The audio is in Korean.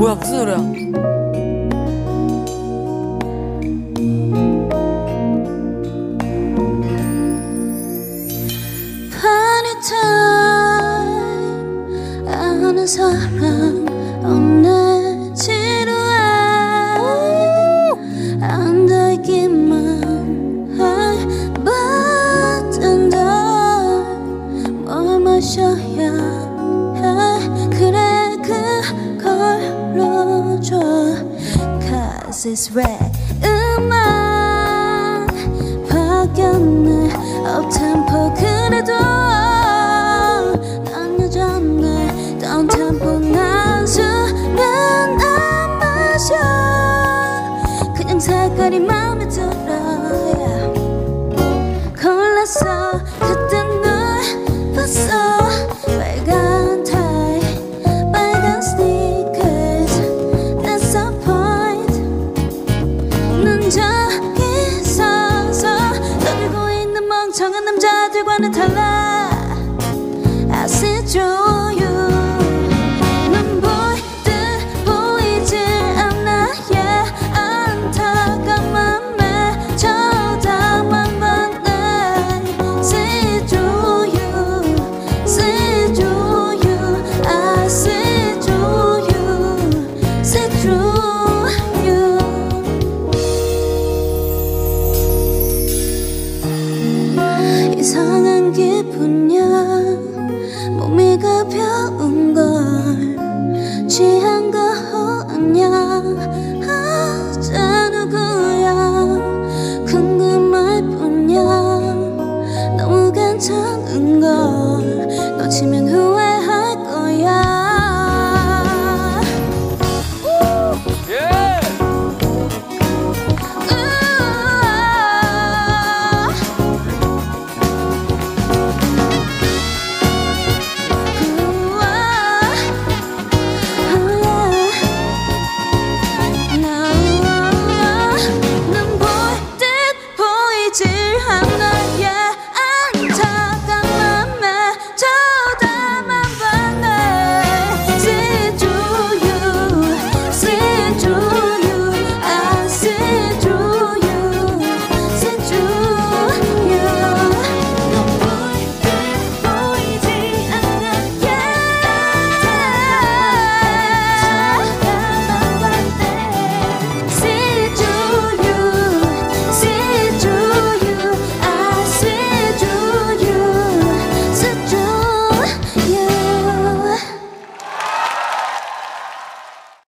뭐야, 무슨 노래야? Anytime 아는 사람 없네 지루해 안 닿기만 할 버튼들 뭘 마셔야 해 그래 그걸로 줘 Cause it's red 음악 바뀌었네 업템포 그래도 난 여전해 다운템포 난 술은 안 마셔 그냥 색깔이 마음에 들어 yeah. 골랐어 그때 널 봤어 빨간 타이 빨간 sneakers That's the point 난 저기 서서 떠들고 있는 멍청한 남자들과는 달라 I see through